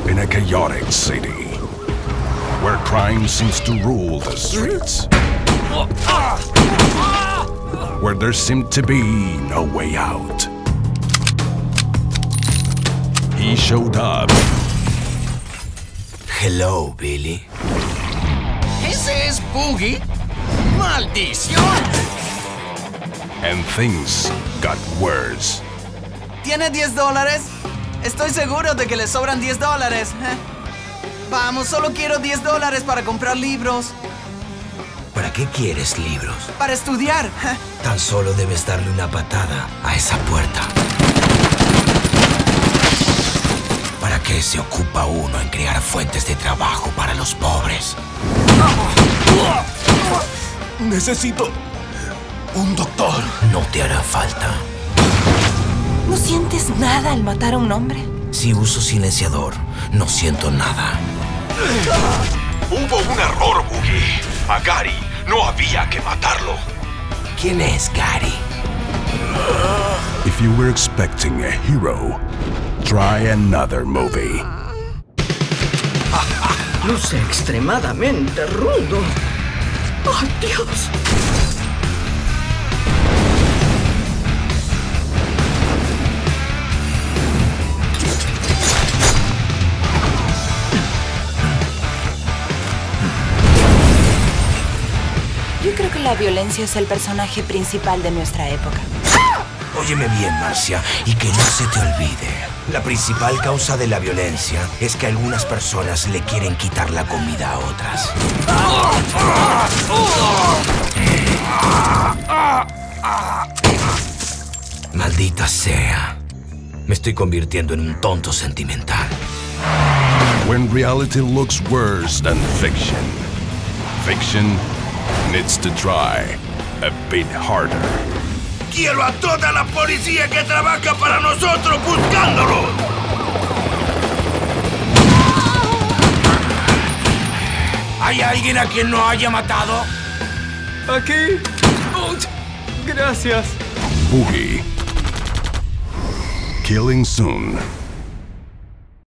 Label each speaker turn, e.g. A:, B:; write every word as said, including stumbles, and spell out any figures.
A: In a chaotic city, where crime seems to rule the streets, where there seemed to be no way out, he showed up.
B: Hello, Billy.
C: ¿Ese es Boogie? ¡Maldición!
A: And things got worse.
D: ¿Tiene diez dólares? Estoy seguro de que le sobran diez dólares. Vamos, solo quiero diez dólares para comprar libros.
B: ¿Para qué quieres libros?
D: Para estudiar.
B: Tan solo debes darle una patada a esa puerta. ¿Para qué se ocupa uno en crear fuentes de trabajo para los pobres?
A: Necesito un doctor.
B: No te hará falta.
E: ¿No sientes nada al matar a un hombre?
B: Si uso silenciador, no siento nada.
F: Hubo un error, Boogie. A Gary no había que matarlo.
B: ¿Quién es Gary?
A: If you were expecting a hero, try another movie.
G: Luce extremadamente rudo. ¡Oh, Dios!
E: Yo creo que la violencia es el personaje principal de nuestra época.
B: Óyeme bien, Marcia, y que no se te olvide. La principal causa de la violencia es que algunas personas le quieren quitar la comida a otras. Maldita sea. Me estoy convirtiendo en un tonto sentimental.
A: When reality looks worse than fiction, fiction needs to try a bit harder.
F: ¡Quiero a toda la policía que trabaja para nosotros buscándolo!
B: ¿Hay alguien a quien no haya matado?
D: Aquí. Oh, gracias.
A: Boogie. Killing soon.